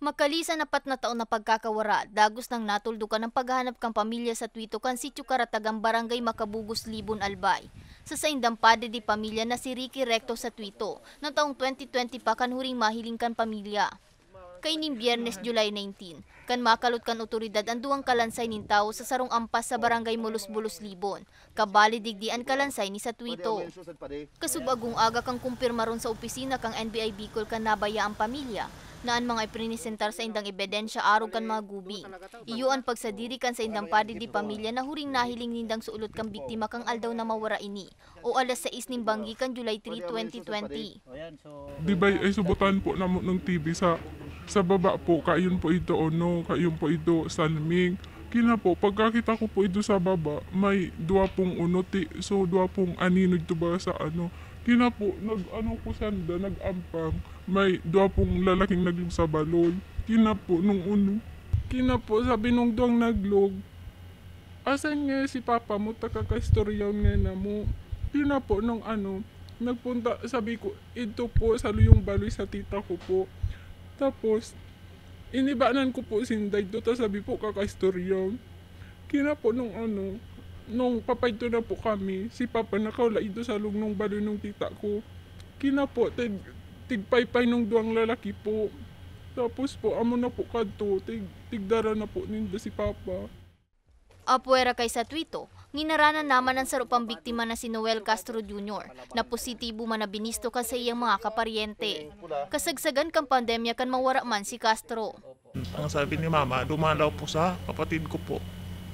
Makalisan 4 na taon na pagkakawara, dagos nang natuldukan ng paghahanap kang pamilya sa Tuito kan Sitio Karatagang Barangay Makabugos, Libon, Albay. Sa saindang padre di pamilya na si Ricky Recto sa Tuito, noong taong 2020 pa kan huring mahiling kan pamilya. Kaining Biyernes, July 19, kan makalot kan otoridad ang duwang kalansay nin tao sa sarong ampas sa Barangay Mulos-Bulos, Libon. Kabali digdian kalansay ni sa Tuito. Kasubagong aga kang kumpirma ron sa opisina kang NBI Bicol kan nabaya ang pamilya, naan mga iprinisentar sa indang ebidensya arog kan mga gubing. Iyuan pagsadiri kan sa indang padi di pamilya na huring nahiling nindang suulot kang biktima kang aldaw na mawara ini o alas 6 ning banggi kan July 3, 2020. Di ba ay subutan po namo ng TV sa baba po, kayon po ito ono, kayon po ito salming. Kina po, pagkakita ko po ito sa baba, may dua pong unoti, so dua pong aninod to ba sa ano. Kina po, ko sanda, nag-ampang, may dua pong lalaking naglog sa balon. Kina po, nung uno. Kina po, sabi nung duwang naglog, asan nga si papa mo, takakastoryaw nga na mo. Kina po, nung nagpunta, sabi ko, ito po, sa luyong baloy sa tita ko po. Tapos, inibanan ko po sinday do, tapos sabi po kakaistoryaw. Kina po nung papayto na po kami, si papa nakawala ito sa lug nung baloy nung tita ko. Kina po, tigpaypay nung duwang lalaki po. Tapos po, amo na po kadto, tigdara na po ninda si papa. Apuera kay sa Tuito, nginaranan naman ang sarupang biktima na si Noel Castro Jr. na positibo man na binisto ka sa iyang mga kaparyente. Kasagsagan kang pandemya kan mawara man si Castro. Ang sabi ni mama, dumalaw po sa kapatid ko po.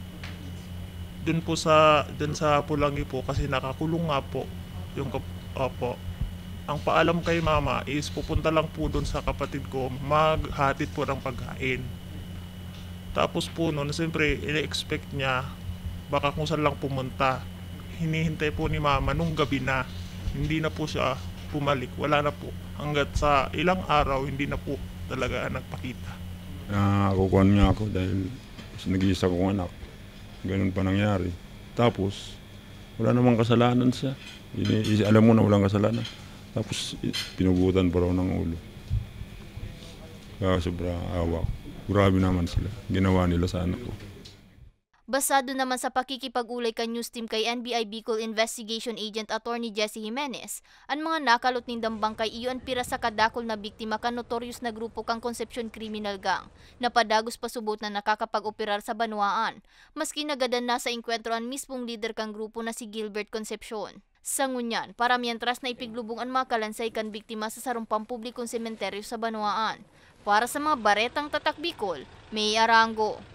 Dun sa Pulangi po kasi nakakulong nga po yung opo. Ang paalam kay mama is pupunta lang po dun sa kapatid ko, maghatid po ng pagkain. Tapos po noon, siyempre, ina-expect niya, baka kung saan lang pumunta. Hinihintay po ni mama nung gabi na. Hindi na po siya pumalik. Wala na po. Hanggat sa ilang araw, hindi na po talaga nagpakita. Nakukuhan nga ako dahil nag-iisa kong anak. Ganun pa nangyari. Tapos, wala namang kasalanan siya. Alam mo na walang kasalanan. Tapos, pinugutan pa raw ng ulo. Kaya sobrang awa ko. Grabe naman sila. Ginawa nila sa anak ko. Basado naman sa pakikipag-ulay kan news team kay NBI Bicol Investigation Agent Attorney Jesse Jimenez, ang mga nakalot nindang bangkay iyon pira sa kadakol na biktima kan notorious na grupo kang Concepcion Criminal Gang, na padagos pasubot na nakakapag-operar sa Banwaan, maski nagadan na sa engkwentro ang mismong leader kang grupo na si Gilbert Concepcion. Sa ngunyan, para mientras na ipiglubong ang mga kalansay kan biktima sa sarong pampublikong sementeryo sa Banwaan. Para sa mga baretang tatak Bicol, May Arango.